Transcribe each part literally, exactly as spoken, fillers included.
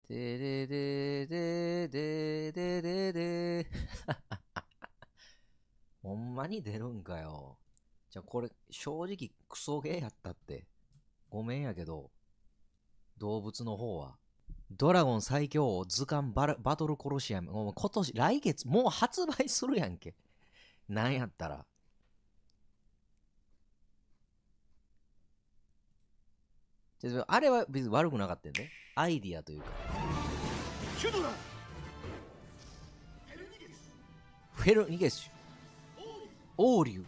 ででででででででほんまに出るんかよ。じゃあこれ正直クソゲーやったって。ごめんやけど、動物の方は。ドラゴン最強王図鑑バラバトルコロシアム。もう今年、来月、もう発売するやんけ。なんやったら。あれは別に悪くなかったよね。アイディアというか。 シュドラフェルニゲス。オーリュー。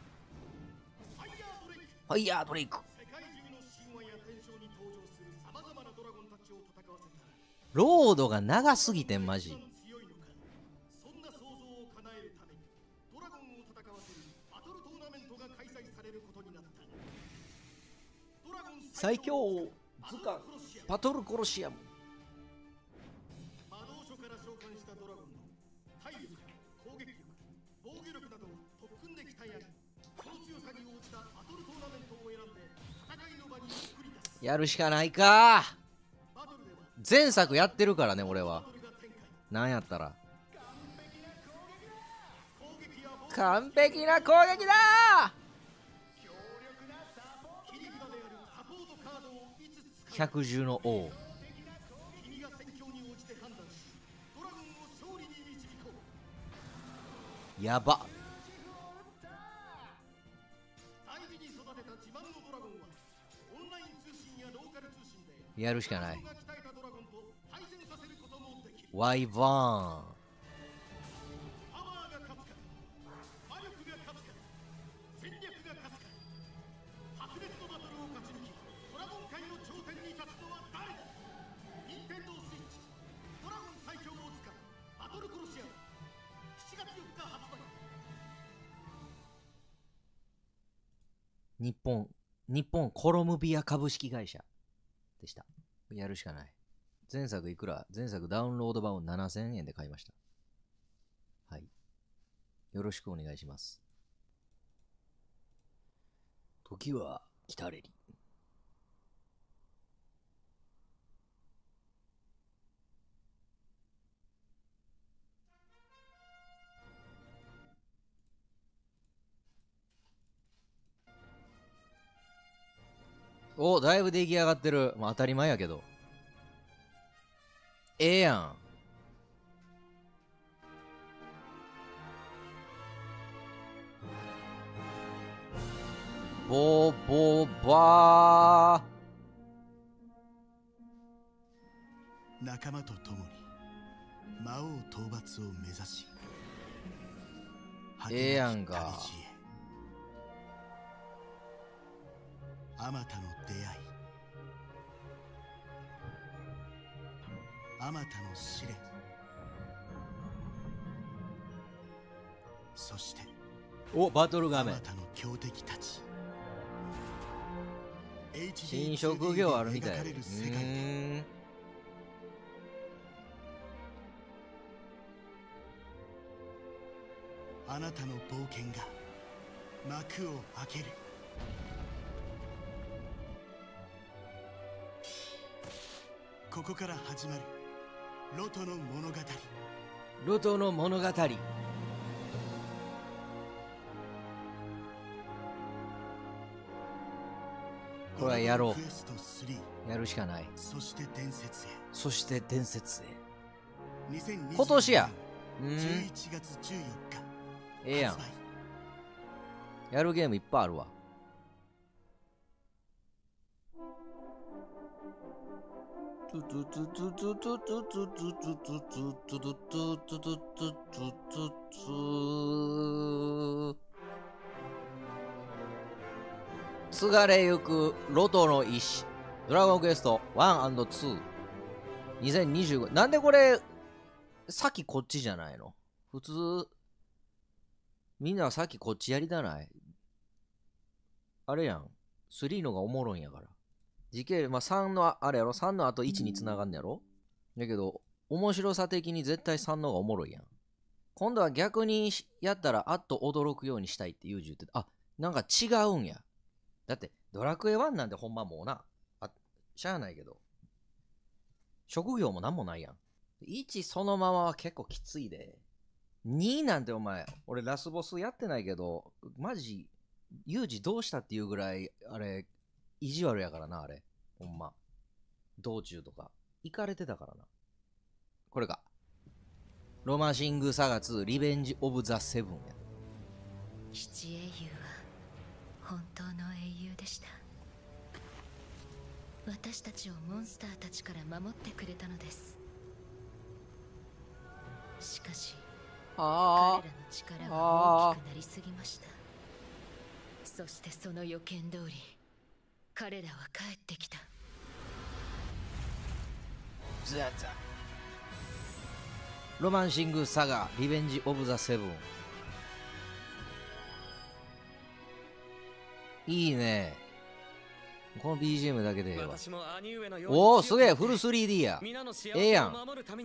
ファイヤードレイク。 世界中の神話や伝承に登場する様々なドラゴンたちを戦わせたロードが長すぎてんマジ。 強いのか。そんな想像を叶えるためにドラゴンを戦わせるバトルトーナメントが開催されることになった。ドラゴン最強王図鑑バトルコロシアム。 魔導書から召喚したドラゴンの体力、攻撃力、防御力などを特訓で鍛え上げ、その強さに応じたバトルトーナメントを選んで戦いの場に送り出す。 やるしかないか。 バトルでは前作やってるからね俺は。 バトルが展開。 なんやったら攻撃や防御、 完璧な攻撃だ切り札であるサポートカードをいつ使う。 百獣の王。 君が戦況に応じて判断し、ドラゴンを勝利に導こう。 やば。 大事に育てた自慢のドラゴンはオンライン通信やローカル通信でやるしかない。 自分が鍛えたドラゴンと対戦させることもできる。 ワイバーン。 パワーが勝つか、魔力が勝つか、戦略が勝つか。白熱のバトルを勝ち抜き、ドラゴン界の頂点に立つのは誰だ。任天堂スイッチドラゴン最強の図鑑バトルコロシアム、しちがつよっか発売。 日本日本コロムビア株式会社でした。やるしかない。前作いくら？前作ダウンロード版をななせんえんで買いました。はい。よろしくお願いします。時は来たれり。お、だいぶ出来上がってる。まあ当たり前やけど。ええやん。ボーボーバ仲間と共に魔王討伐を目指し、 ええやんか。 あまたの出会い、あまたの試練、そしてお、バトル画面あま。たの強敵たち。 新職業あるみたい。う描かれる世界でーん。 あなたの冒険が幕を開ける。ここから始まるロトの物語。 ロトの物語。これはやろクエストスリー、 う。やるしかない。 そして伝説へ。 そして伝説へ。 にせんにじゅう今年や。うじゅうーん。 いちがつじゅうよっかええやん発。売。 やるゲームいっぱいあるわ。継がれゆくロトの石。ドラゴンクエストワンツー。にせんにじゅうご。なんでこれ、先こっちじゃないの？普通、みんなさっきこっちやりたない？あれやん。スリーのがおもろいんやから。時系列、まあさんのあれやろ？ さん の後いちに繋がんねやろ？だけど、面白さ的に絶対さんの方がおもろいやん。今度は逆にやったらあっと驚くようにしたいってユージ言ってた。あ、なんか違うんや。だって、ドラクエワンなんてほんまもうな、あ、しゃあないけど、 職業もなんもないやん。いちそのままは結構きついで。になんてお前、俺ラスボスやってないけど、マジ、ユージどうしたっていうぐらい、あれ、意地悪やからな、あれ。ほんま。道中とか。行かれてたからな。これか。ロマシングサガツーリベンジ・オブ・ザ・セブンや。 七英雄は本当の英雄でした。私たちをモンスターたちから守ってくれたのです。しかし彼らの力は大きくなりすぎました。そしてその予見通り彼らは帰ってきた。 ザザロマンシングサガリベンジ・オブ・ザ・セブン。いいね。この ビージーエム だけでええわ。おお、すげえ、フル スリーディー や。ええやん。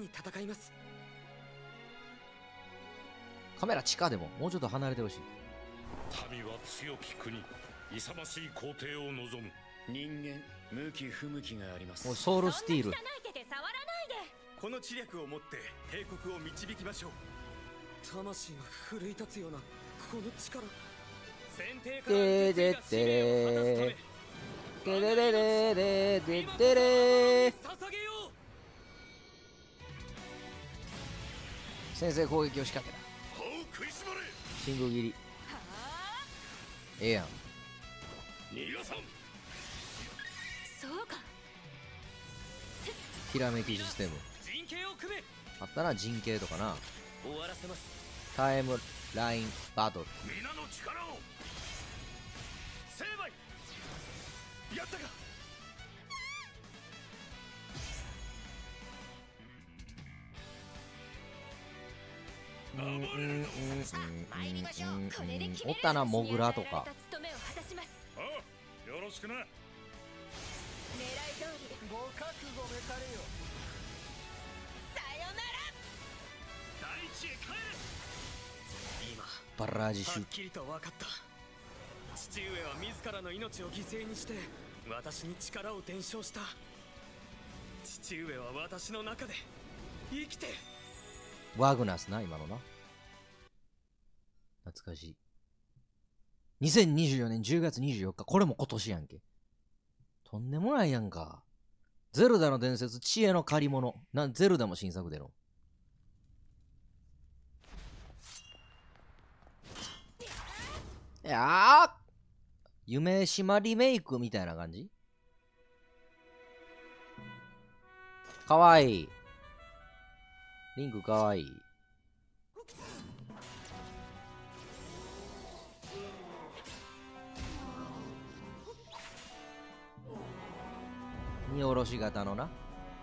カメラ地下でももうちょっと離れてほしい。 民は強き国、勇ましい皇帝を望む。 人間、向き不向きがあります。 おい、ソウルスティール。 この知略をもって帝国を導きましょう。魂が奮い立つようなこの力。先帝から受け継いだ使命を果たすため、 テレレレレテテレ。 捧げよう。 先制攻撃を仕掛けた。 歯を食いしばれ。 信号切り。ええやん。 逃がさん。 そうか。 ひらめきシステム陣形を組め。 あったな。陣形とかな。 終わらせます。 タイムラインバトル。 皆の力を。成敗。やったか。 うんうんうんうんうん。おったな、モグラとか。 ああ、よろしくな。 狙い通りご覚悟めされよ。さよなら。 大地へ帰れ。今バラージシュはっきりと分かった。父上は自らの命を犠牲にして私に力を伝承した。父上は私の中で生きて。 ワグナスな、今のな。懐かしい。にせんにじゅうよねんじゅうがつにじゅうよっか、これも今年やんけ。とんでもないやんか。ゼルダの伝説、知恵の借り物。な、ゼルダも新作出ろ。いやー夢島リメイクみたいな感じ。かわいい。リンクかわいい。見下ろし型のな。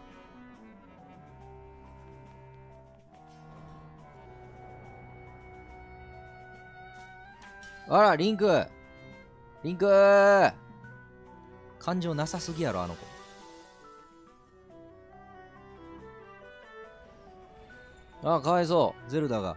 あら、リンクリンクー感情なさすぎやろ、あの子。あ、かわいそう。ゼルダが。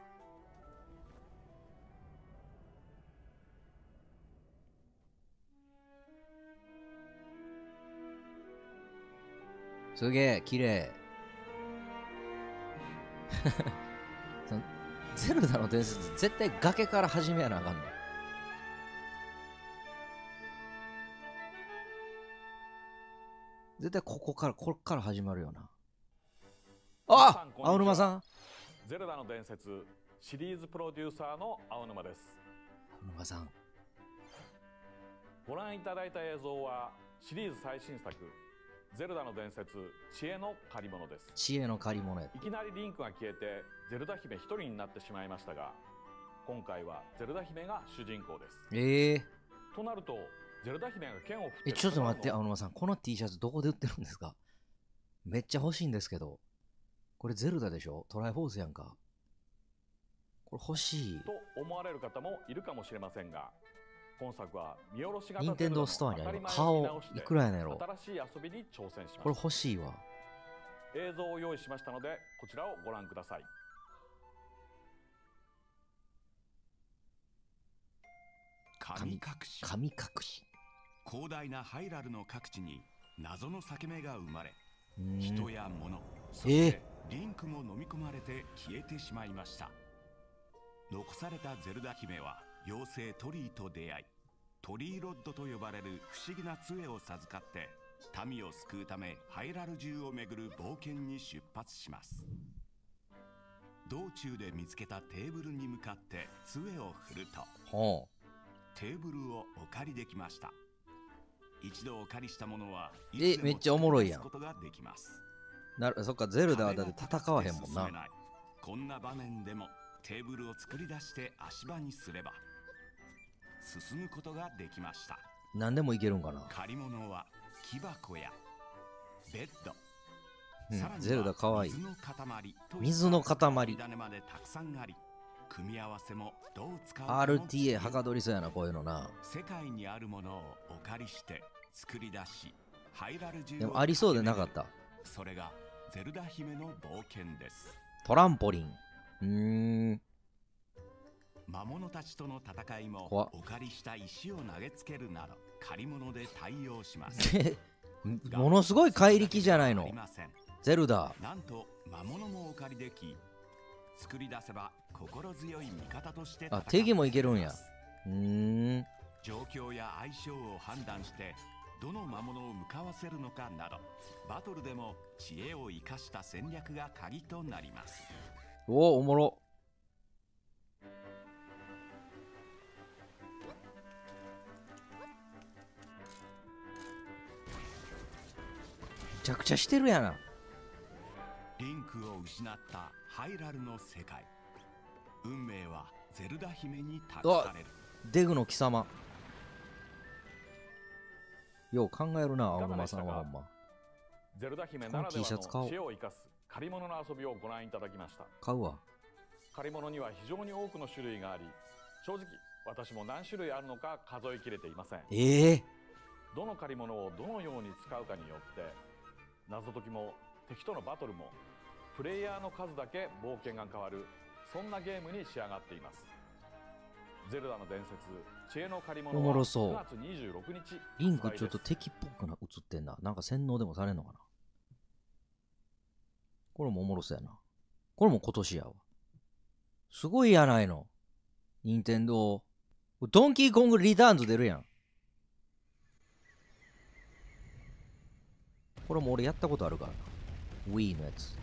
すげえ、綺麗。ゼルダの伝説、絶対崖から始めやなあかんの。絶対ここから、こっから始まるよな。あ、青沼さん。 ゼルダの伝説シリーズプロデューサーの青沼です。 青沼さん。 ご覧いただいた映像はシリーズ最新作ゼルダの伝説知恵の借り物です。 知恵の借り物や。 いきなりリンクが消えてゼルダ姫一人になってしまいましたが、今回はゼルダ姫が主人公です。 ええー。 となるとゼルダ姫が剣を振って、 え、ちょっと待って、青沼さん、この T シャツどこで売ってるんですか？めっちゃ欲しいんですけど。これゼルダでしょ？トライフォースやんか。これ欲しい。 と思われる方もいるかもしれませんが、今作は見下ろし型ニンテンドーストアにある顔いくらやねんやろ。 新しい遊びに挑戦しました。 これ欲しいわ。 映像を用意しましたのでこちらをご覧ください。 神隠し。 神隠し。 広大なハイラルの各地に謎の裂け目が生まれ、 うん人や物、そえーしてリンクも飲み込まれて消えてしまいました。残されたゼルダ姫は妖精トリーと出会い、トリーロッドと呼ばれる不思議な杖を授かって民を救うためハイラル中を巡る冒険に出発します。道中で見つけたテーブルに向かって杖を振ると、 ほテーブルをお借りできました。一度お借りしたものはえめっちゃおもろいやんいつでも使い出すことができます。 う。なるそっか、ゼルダはだって戦わへんもんな。 こんな場面でもテーブルを作り出して足場にすれば進むことができました。 何でもいけるんかな。 借り物は木箱やベッド、 うんさらにはゼルダかわいい。 水の塊と水の塊。 種までたくさんあり、組み合わせもどう使うかもアールティーエー はかどりそうやな、こういうのな。 世界にあるものをお借りして作り出し、ハイラル中をでもありそうでなかった。 それがゼルダ姫の冒険です。 トランポリン。うーん。 魔物たちとの戦いも怖っお借りした石を投げつけるなど借り物で対応します。 ものすごい怪力じゃないのあり。ません。 ゼルダ。 なんと魔物もお借りでき、作り出せば心強い味方として戦あ、 って敵もいけるんやます。 うーん。 状況や相性を判断してどの魔物を向かわせるのかなど、バトルでも知恵を生かした戦略が鍵となります。 おお、おもろ。めちゃくちゃしてるやな。 リンクを失ったハイラルの世界、運命はゼルダ姫に託される。 デグの貴様。よう考えるな、青沼さんはほんま。 ゼルダ姫ならでこの T シャツ買おうはの知恵を生かす借り物の遊びをご覧いただきました。 買うわ。 借り物には非常に多くの種類があり、正直私も何種類あるのか数えきれていません。 ええどの借り物をどのように使うかによって謎解きも敵とのバトルもプレイヤーの数だけ冒険が変わる、そんなゲームに仕上がっています。ゼルダの伝説知恵の借りお物はもろそうくがつにじゅうろくにちリンクちょっと発売です。 敵っぽくな映ってんな。なんか洗脳でもされんのかな。これもおもろそうやな。これも今年やわ。すごいやないの。任天堂。ドンキーコングリターンズ出るやん。これも俺やったことあるからな。Wii のやつ。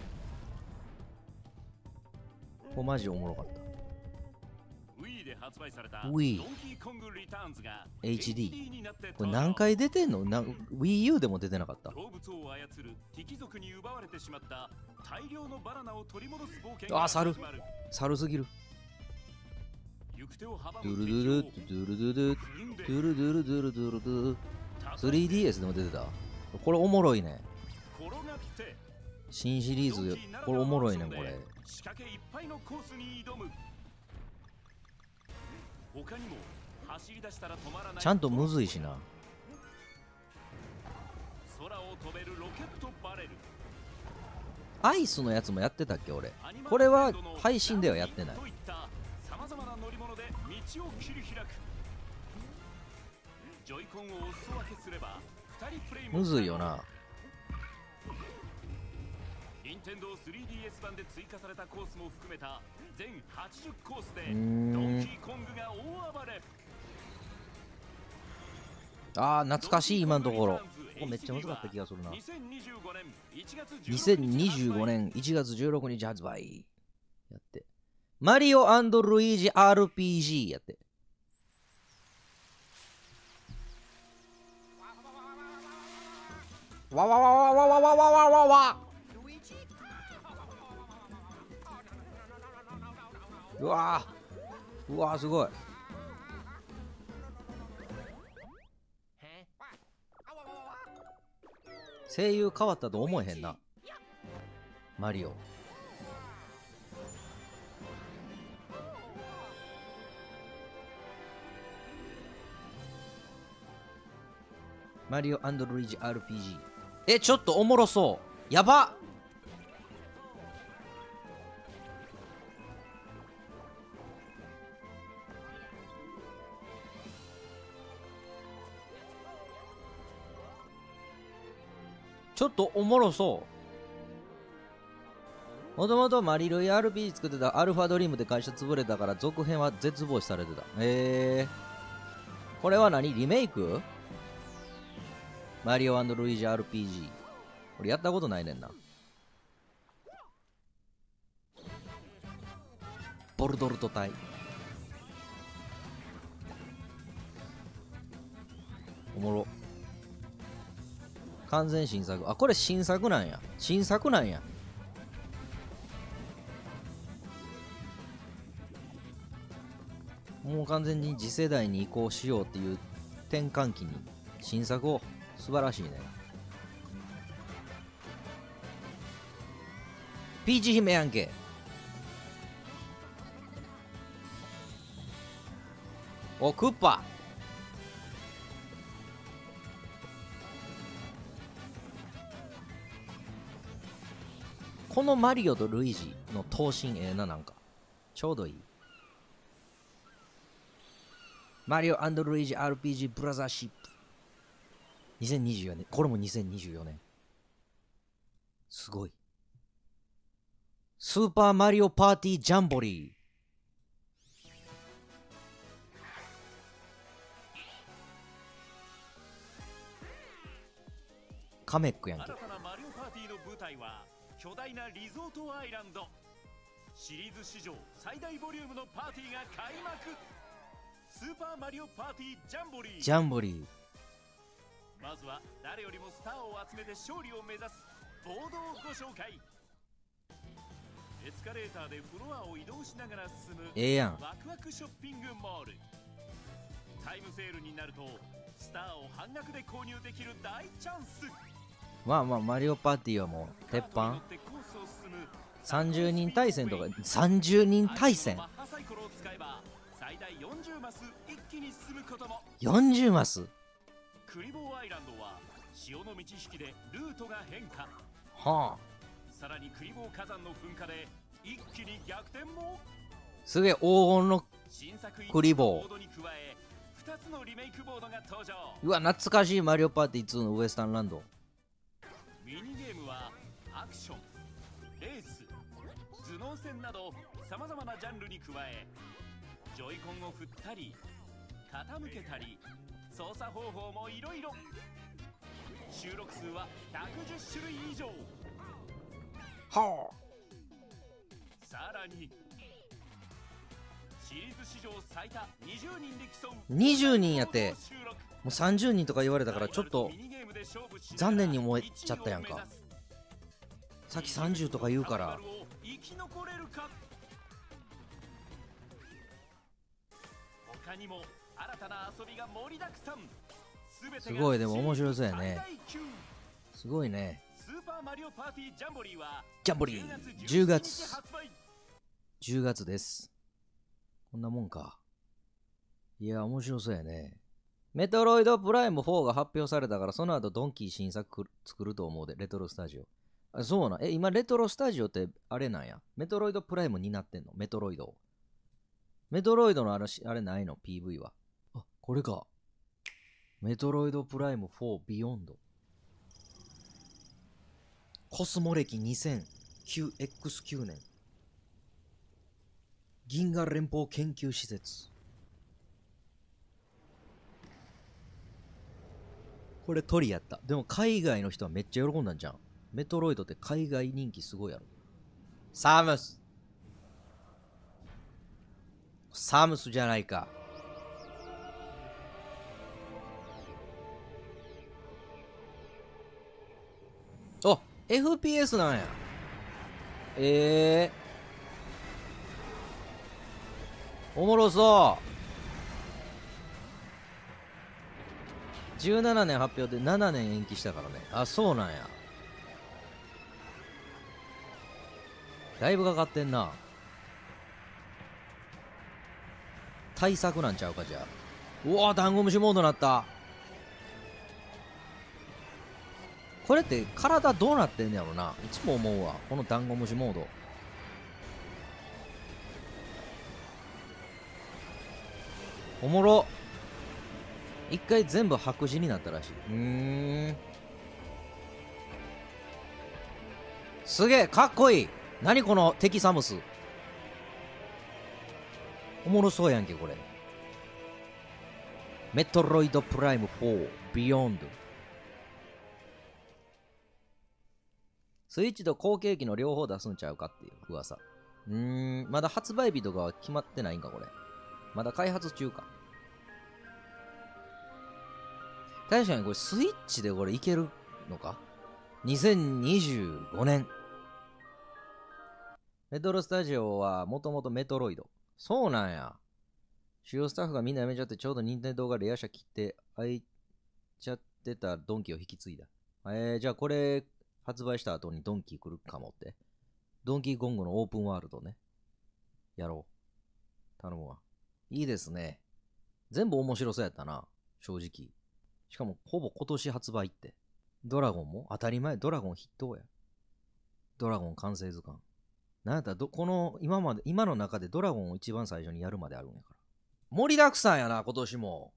これマジおもろかった。 Wii で発売された Wii ドンキーコングリターンズがエイチディーエイチディー になってこれ何回出てんのな Wii U でも出てなかった。 動物を操る敵族に奪われてしまった大量のバナナを取り戻す冒険があ猿始まる。 猿すぎる。 行く手を阻ドゥむルドゥル敵をドゥルドゥルドゥ踏んでドゥルドゥルドゥルドゥルドゥ叩いてスリーディーエス でも出てた。これおもろいね。 転がって新シリーズ、これおもろいねん、これ。 仕掛けいっぱいのコースに挑む。他にも走り出したら止まらないちゃんとむずいしな。 空を飛べるロケットバレル。 アイスのやつもやってたっけ、俺。これは配信ではやってない。 といった様々な乗り物で道を切り開く。ジョイコンをお裾分けすればふたりプレイもむずいよな。 任天堂 スリーディーエス 版で追加されたコースも含めた全はちじゅうコースでうーんドンキーコングが大暴れ。 あー、懐かしい、今のところ。ここめっちゃ難かった気がするな。 にせんにじゅうごねんいちがつにせんにじゅうごねんいちがつじゅうろくにち発売。やって。マリオ&ルイージ アールピージー やって。わわわわわわわわわわわ。うわーうわーすごい。声優変わったと思えへんな。マリオ。マリオ&ルイージ アールピージー。え、ちょっとおもろそう。やばっ。 ちょっとおもろそう。もともとマリルイ アールピージー 作ってたアルファドリームで会社潰れたから続編は絶望視されてた。へえ。これは何？リメイク？マリオ&ルイージ アールピージー。俺やったことないねんな。ボルドルト隊。おもろ。完全新作。あ、これ新作なんや。新作なんや。もう完全に次世代に移行しようっていう転換期に新作を。素晴らしいね。ピーチ姫やんけ。お、クッパ。このマリオとルイージの頭身ええな、なんかちょうどいい。マリオ&ルイージ アールピージー ブラザーシップにせんにじゅうよねん。これもにせんにじゅうよねん。すごい。スーパーマリオパーティージャンボリー。カメックやんけ。 新たなマリオパーティーの舞台は巨大なリゾートアイランド。シリーズ史上最大ボリュームのパーティーが開幕。スーパーマリオパーティージャンボリー。 ジャンボリー。 まずは誰よりもスターを集めて勝利を目指すボードをご紹介。エスカレーターでフロアを移動しながら進むええやん。 ワクワクショッピングモール。タイムセールになるとスターを半額で購入できる大チャンス。 まあまあマリオパーティーはもう鉄板。さんじゅうにん対戦とか。さんじゅうにん対戦最大よんじゅうマス一気に進むことも。 よんじゅうマス。 クリボーアイランドは潮の満ち引きでルートが変化。 はあ。 さらにクリボー火山の噴火で一気に逆転も。 すげえ黄金のクリボー。 ボードに加えふたつのリメイクボードが登場。 うわ懐かしいマリオパーティーツーのウエスタンランド。 ミニゲームはアクション、レース、頭脳戦などさまざまなジャンルに加え、ジョイコンを振ったり傾けたり操作方法もいろいろ。収録数はひゃくじゅっしゅるい以上。 はあ。 さらにシリーズ史上最多にじゅうにんで競うにじゅうにんやって。もうさんじゅうにんとか言われたからちょっと残念に思えちゃったやんか。さっきさんじゅうとか言うから。 生き残れるか。他にも新たな遊びが盛りだくさん。 すごい。でも面白そうやね。すごいね。 スーパーマリオパーティージャンボリーはジャンボリーじゅうがつじゅうがつです。こんなもんか。いや面白そうやね。メトロイドプライムフォーが発表されたから、その後ドンキー新作作ると思うで。レトロスタジオ。あ、そうなん。え、今レトロスタジオってあれなんや。メトロイドプライムになってんの？メトロイド。メトロイドのあれ、あれないの？ ピーブイ は。あ、これか。メトロイドプライムフォービヨンド。コスモ歴にせんきゅうエックスきゅうねん。銀河連邦研究施設。これ鳥やった。でも海外の人はめっちゃ喜んだんじゃん。メトロイドって海外人気すごいやろ。サムス。サムスじゃないか。あ、エフピーエス なんや。ええー。おもろそう。じゅうななねん発表でななねん延期したからね。あ、そうなんや。だいぶかかってんな。対策なんちゃうか、じゃあ。うわ、ダンゴムシモードなった。これって体どうなってんねやろな。いつも思うわ、このダンゴムシモード。おもろ。一回全部白紙になったらしい。うーん。 すげえかっこいい。何この敵サムス。おもろそうやんけこれ。メトロイドプライムフォービヨンド。スイッチと後継機の両方出すんちゃうかっていう噂。うーん、まだ発売日とかは決まってないんかこれ。まだ開発中か。確かにこれスイッチでこれいけるのか ?にせんにじゅうご 年。レトロスタジオはもともとメトロイド。そうなんや。主要スタッフがみんな辞めちゃってちょうど任天堂がレア車切って空いちゃってたドンキを引き継いだ。えー、じゃあこれ発売した後にドンキ来るかもって。ドンキーコングのオープンワールドね。やろう。頼むわ。いいですね。全部面白そうやったな。正直。しかもほぼ今年発売って。ドラゴンも当たり前。ドラゴン筆頭や。ドラゴン完成図鑑。なんやったらど、この今まで、今の中でドラゴンを一番最初にやるまであるんやから。盛りだくさんやな、今年も。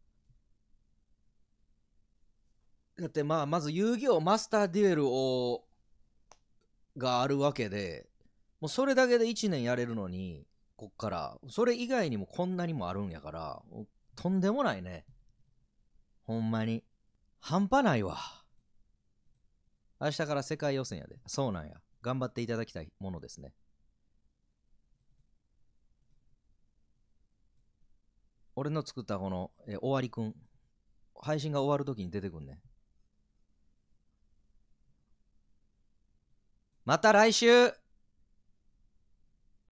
だってまあ、まず遊戯王マスターデュエルを、があるわけで、もうそれだけでいちねんやれるのに、こっから、それ以外にもこんなにもあるんやから、とんでもないね。ほんまに。半端ないわ。明日から世界予選やで。そうなんや。頑張っていただきたいものですね。俺の作ったこの、え終わりくん。配信が終わるときに出てくんね。また来週。